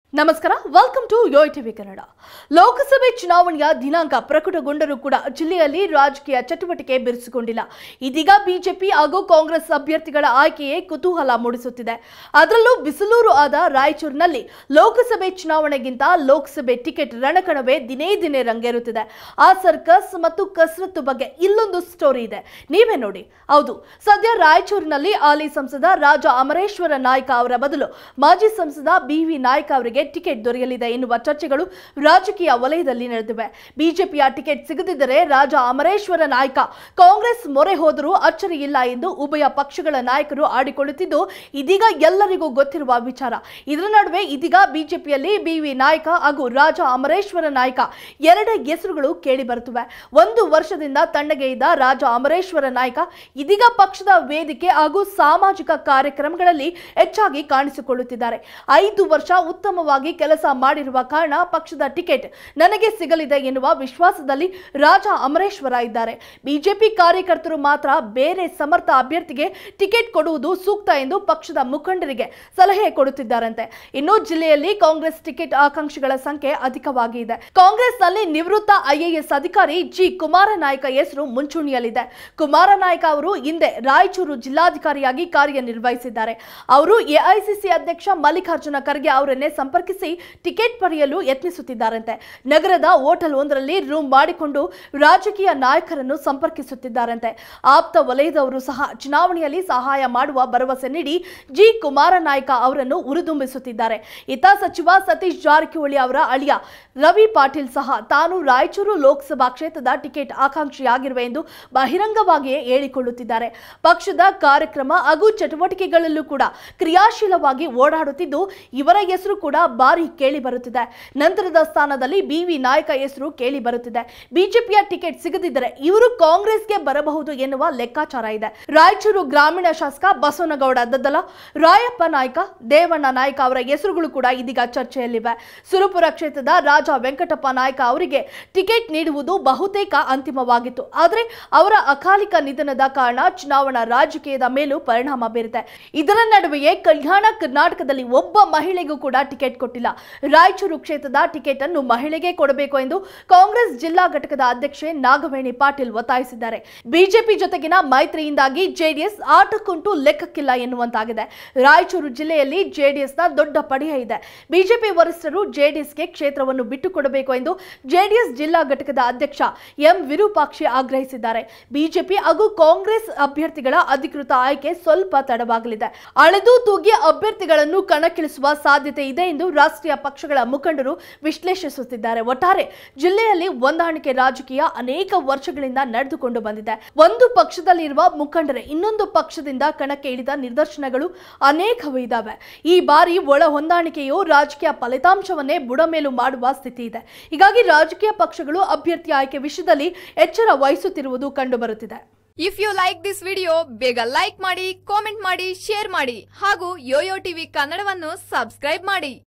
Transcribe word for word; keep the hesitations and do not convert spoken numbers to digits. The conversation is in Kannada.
ನಮಸ್ಕಾರ welcome to Yo TV Kannada. ಲೋಕಸಭೆ ಚುನಾವಣೆಯ ದಿನಾಂಕ ಪ್ರಕಟಗೊಂಡರೂ ಕೂಡ ಜಿಲ್ಲೆಯಲ್ಲಿ ರಾಜಕೀಯ ಚಟುವಟಿಕೆ ಬಿರುಸುಗೊಂಡಿಲ್ಲ. ಇದೀಗ ಬಿಜೆಪಿ ಹಾಗೂ ಕಾಂಗ್ರೆಸ್ ಅಭ್ಯರ್ಥಿಗಳ ಆಯ್ಕೆಯೇ ಕುತೂಹಲ ಮೂಡಿಸುತ್ತಿದೆ. ಅದರಲ್ಲೂ ಬಿಸಿಲೂರು ಆದ ರಾಯಚೂರಿನಲ್ಲಿ ಲೋಕಸಭೆ ಚುನಾವಣೆಗಿಂತ ಲೋಕಸಭೆ ಟಿಕೆಟ್ ರಣಕಣವೇ ದಿನೇ ದಿನೇ ರಂಗೇರುತ್ತಿದೆ. ಆ ಸರ್ಕಸ್ ಮತ್ತು ಕಸರತ್ತು ಬಗ್ಗೆ ಇಲ್ಲೊಂದು ಸ್ಟೋರಿ ಇದೆ, ನೀವೇ ನೋಡಿ. ಹೌದು, ಸದ್ಯ ರಾಯಚೂರಿನಲ್ಲಿ ಹಾಲಿ ಸಂಸದ ರಾಜ ಅಮರೇಶ್ವರ ನಾಯ್ಕ ಅವರ ಬದಲು ಮಾಜಿ ಸಂಸದ ಬಿ ವಿ ನಾಯ್ಕ ಅವರಿಗೆ ಟಿಕೆಟ್ ದೊರೆಯಲಿದೆ ಎನ್ನುವ ಚರ್ಚೆಗಳು ರಾಜಕೀಯ ವಲಯದಲ್ಲಿ ನಡೆದಿವೆ. ಬಿಜೆಪಿಯ ಟಿಕೆಟ್ ಸಿಗದಿದ್ದರೆ ರಾಜ ಅಮರೇಶ್ವರ ನಾಯ್ಕ ಕಾಂಗ್ರೆಸ್ ಮೊರೆ ಹೋದರೂ ಅಚ್ಚರಿ ಇಲ್ಲ ಎಂದು ಉಭಯ ಪಕ್ಷಗಳ ನಾಯಕರು ಆಡಿಕೊಳ್ಳುತ್ತಿದ್ದು ಇದೀಗ ಎಲ್ಲರಿಗೂ ಗೊತ್ತಿರುವ ವಿಚಾರ. ಇದರ ನಡುವೆ ಇದೀಗ ಬಿಜೆಪಿಯಲ್ಲಿ ಬಿ ವಿ ನಾಯ್ಕ ಹಾಗೂ ರಾಜ ಅಮರೇಶ್ವರ ನಾಯ್ಕ ಎರಡೇ ಹೆಸರುಗಳು ಕೇಳಿ ಬರುತ್ತಿವೆ. ಒಂದು ವರ್ಷದಿಂದ ತಣ್ಣಗೆ ಇದ್ದ ರಾಜ ಅಮರೇಶ್ವರ ನಾಯ್ಕ ಇದೀಗ ಪಕ್ಷದ ವೇದಿಕೆ ಹಾಗೂ ಸಾಮಾಜಿಕ ಕಾರ್ಯಕ್ರಮಗಳಲ್ಲಿ ಹೆಚ್ಚಾಗಿ ಕಾಣಿಸಿಕೊಳ್ಳುತ್ತಿದ್ದಾರೆ. ಐದು ವರ್ಷ ಉತ್ತಮವಾಗಿ ಕೆಲಸ ಮಾಡಿರುವ ಕಾರಣ ಪಕ್ಷದ ಟಿಕೆಟ್ ನನಗೆ ಸಿಗಲಿದೆ ಎನ್ನುವ ವಿಶ್ವಾಸದಲ್ಲಿ ರಾಜ ಅಮರೇಶ್ವರ ಇದ್ದಾರೆ. ಬಿಜೆಪಿ ಕಾರ್ಯಕರ್ತರು ಮಾತ್ರ ಬೇರೆ ಸಮರ್ಥ ಅಭ್ಯರ್ಥಿಗೆ ಟಿಕೆಟ್ ಕೊಡುವುದು ಸೂಕ್ತ ಎಂದು ಪಕ್ಷದ ಮುಖಂಡರಿಗೆ ಸಲಹೆ ಕೊಡುತ್ತಿದ್ದಾರಂತೆ. ಇನ್ನು ಜಿಲ್ಲೆಯಲ್ಲಿ ಕಾಂಗ್ರೆಸ್ ಟಿಕೆಟ್ ಆಕಾಂಕ್ಷಿಗಳ ಸಂಖ್ಯೆ ಅಧಿಕವಾಗಿ ಇದೆ. ಕಾಂಗ್ರೆಸ್ನಲ್ಲಿ ನಿವೃತ್ತ ಐಎಎಸ್ ಅಧಿಕಾರಿ ಜಿ ಕುಮಾರನಾಯ್ಕ ಹೆಸರು ಮುಂಚೂಣಿಯಲ್ಲಿದೆ. ಕುಮಾರನಾಯ್ಕ ಅವರು ಹಿಂದೆ ರಾಯಚೂರು ಜಿಲ್ಲಾಧಿಕಾರಿಯಾಗಿ ಕಾರ್ಯನಿರ್ವಹಿಸಿದ್ದಾರೆ. ಅವರು ಎಐಸಿಸಿ ಅಧ್ಯಕ್ಷ ಮಲ್ಲಿಕಾರ್ಜುನ ಖರ್ಗೆ ಅವರನ್ನೇ ಸಂಪರ್ಕಿಸಿ ಟಿಕೆಟ್ ಪಡೆಯಲು ಯತ್ನಿಸುತ್ತಿದ್ದಾರಂತೆ. ನಗರದ ಹೋಟೆಲ್ ಒಂದರಲ್ಲಿ ರೂಮ್ ಮಾಡಿಕೊಂಡು ರಾಜಕೀಯ ನಾಯಕರನ್ನು ಸಂಪರ್ಕಿಸುತ್ತಿದ್ದಾರಂತೆ. ಆಪ್ತ ವಲಯದವರು ಸಹ ಚುನಾವಣೆಯಲ್ಲಿ ಸಹಾಯ ಮಾಡುವ ಭರವಸೆ ನೀಡಿ ಜಿ ಕುಮಾರನಾಯ್ಕ ಅವರನ್ನು ಉರಿದುಂಬಿಸುತ್ತಿದ್ದಾರೆ. ಇತ್ತ ಸಚಿವ ಸತೀಶ್ ಜಾರಕಿಹೊಳಿ ಅವರ ಅಳಿಯ ರವಿ ಪಾಟೀಲ್ ಸಹ ತಾನು ರಾಯಚೂರು ಲೋಕಸಭಾ ಕ್ಷೇತ್ರದ ಟಿಕೆಟ್ ಆಕಾಂಕ್ಷಿಯಾಗಿರುವೆ ಎಂದು ಬಹಿರಂಗವಾಗಿಯೇ ಹೇಳಿಕೊಳ್ಳುತ್ತಿದ್ದಾರೆ. ಪಕ್ಷದ ಕಾರ್ಯಕ್ರಮ ಹಾಗೂ ಚಟುವಟಿಕೆಗಳಲ್ಲೂ ಕೂಡ ಕ್ರಿಯಾಶೀಲವಾಗಿ ಓಡಾಡುತ್ತಿದ್ದು ಇವರ ಹೆಸರು ಕೂಡ ಬಾರಿ ಕೇಳಿ ಬರುತ್ತಿದೆ. ನಂತರದ ಸ್ಥಾನದಲ್ಲಿ ಬಿ ವಿ ನಾಯ್ಕ ಹೆಸರು ಕೇಳಿ ಬರುತ್ತಿದೆ. ಬಿಜೆಪಿಯ ಟಿಕೆಟ್ ಸಿಗದಿದ್ದರೆ ಇವರು ಕಾಂಗ್ರೆಸ್ಗೆ ಬರಬಹುದು ಎನ್ನುವ ಲೆಕ್ಕಾಚಾರ ಇದೆ. ರಾಯಚೂರು ಗ್ರಾಮೀಣ ಶಾಸಕ ಬಸವನಗೌಡ ದದ್ದಲ, ರಾಯಪ್ಪ ನಾಯ್ಕ, ದೇವಣ್ಣ ನಾಯ್ಕ ಅವರ ಹೆಸರುಗಳು ಕೂಡ ಇದೀಗ ಚರ್ಚೆಯಲ್ಲಿವೆ. ಸುರಪುರ ಕ್ಷೇತ್ರದ ರಾಜ ವೆಂಕಟಪ್ಪ ನಾಯ್ಕ ಅವರಿಗೆ ಟಿಕೆಟ್ ನೀಡುವುದು ಬಹುತೇಕ ಅಂತಿಮವಾಗಿತ್ತು. ಆದರೆ ಅವರ ಅಕಾಲಿಕ ನಿಧನದ ಕಾರಣ ಚುನಾವಣಾ ರಾಜಕೀಯದ ಮೇಲೂ ಪರಿಣಾಮ ಬೀರಿದೆ. ಇದರ ನಡುವೆಯೇ ಕಲ್ಯಾಣ ಕರ್ನಾಟಕದಲ್ಲಿ ಒಬ್ಬ ಮಹಿಳೆಗೂ ಕೂಡ ಟಿಕೆಟ್ ಕೊಟ್ಟಿಲ್ಲ. ರಾಯಚೂರು ಕ್ಷೇತ್ರದ ಟಿಕೆಟ್ ಅನ್ನು ಮಹಿಳೆಗೆ ಕೊಡಬೇಕು ಎಂದು ಕಾಂಗ್ರೆಸ್ ಜಿಲ್ಲಾ ಘಟಕದ ಅಧ್ಯಕ್ಷೆ ನಾಗವೇಣಿ ಪಾಟೀಲ್ ಒತ್ತಾಯಿಸಿದ್ದಾರೆ. ಬಿಜೆಪಿ ಜೊತೆಗಿನ ಮೈತ್ರಿಯಿಂದಾಗಿ ಜೆಡಿಎಸ್ ಆಟಕ್ಕುಂಟು ಲೆಕ್ಕಕ್ಕಿಲ್ಲ ಎನ್ನುವಂತಾಗಿದೆ. ರಾಯಚೂರು ಜಿಲ್ಲೆಯಲ್ಲಿ ಜೆಡಿಎಸ್ನ ದೊಡ್ಡ ಪಡೆಯ ಇದೆ. ಬಿಜೆಪಿ ವರಿಷ್ಠರು ಜೆಡಿಎಸ್ಗೆ ಕ್ಷೇತ್ರವನ್ನು ಬಿಟ್ಟುಕೊಡಬೇಕು ಎಂದು ಜೆಡಿಎಸ್ ಜಿಲ್ಲಾ ಘಟಕದ ಅಧ್ಯಕ್ಷ ಎಂ ವಿರೂಪಾಕ್ಷಿ ಆಗ್ರಹಿಸಿದ್ದಾರೆ. ಬಿಜೆಪಿ ಹಾಗೂ ಕಾಂಗ್ರೆಸ್ ಅಭ್ಯರ್ಥಿಗಳ ಅಧಿಕೃತ ಆಯ್ಕೆ ಸ್ವಲ್ಪ ತಡವಾಗಲಿದೆ. ಅಳೆದು ತೂಗಿ ಅಭ್ಯರ್ಥಿಗಳನ್ನು ಕಣಕ್ಕಿಳಿಸುವ ಸಾಧ್ಯತೆ ಇದೆ ಎಂದು ರಾಷ್ಟ್ರೀಯ ಪಕ್ಷಗಳ ಮುಖಂಡರು ವಿಶ್ಲೇಷಿಸುತ್ತಿದ್ದಾರೆ. ಒಟ್ಟಾರೆ ಜಿಲ್ಲೆಯಲ್ಲಿ ಹೊಂದಾಣಿಕೆ ರಾಜಕೀಯ ಅನೇಕ ವರ್ಷಗಳಿಂದ ನಡೆದುಕೊಂಡು ಬಂದಿದೆ. ಒಂದು ಪಕ್ಷದಲ್ಲಿರುವ ಮುಖಂಡರೇ ಇನ್ನೊಂದು ಪಕ್ಷದಿಂದ ಕಣಕ್ಕೆ ಇಳಿದ ನಿದರ್ಶನಗಳು ಅನೇಕವೂ ಇದ್ದಾವೆ. ಈ ಬಾರಿ ಒಳ ಹೊಂದಾಣಿಕೆಯು ರಾಜಕೀಯ ಫಲಿತಾಂಶವನ್ನೇ ಬುಡಮೇಲು ಮಾಡುವ ಸ್ಥಿತಿ ಇದೆ. ಹೀಗಾಗಿ ರಾಜಕೀಯ ಪಕ್ಷಗಳು ಅಭ್ಯರ್ಥಿ ಆಯ್ಕೆ ವಿಷಯದಲ್ಲಿ ಎಚ್ಚರ ವಹಿಸುತ್ತಿರುವುದು ಕಂಡುಬರುತ್ತಿದೆ. If you like this video ಬೇಗ ಲೈಕ್ ಮಾಡಿ, ಕಾಮೆಂಟ್ ಮಾಡಿ, ಶೇರ್ ಮಾಡಿ ಹಾಗೂ ಯೋಯೋ ಟಿವಿ ಕನ್ನಡವನ್ನು ಸಬ್ಸ್ಕ್ರೈಬ್ ಮಾಡಿ.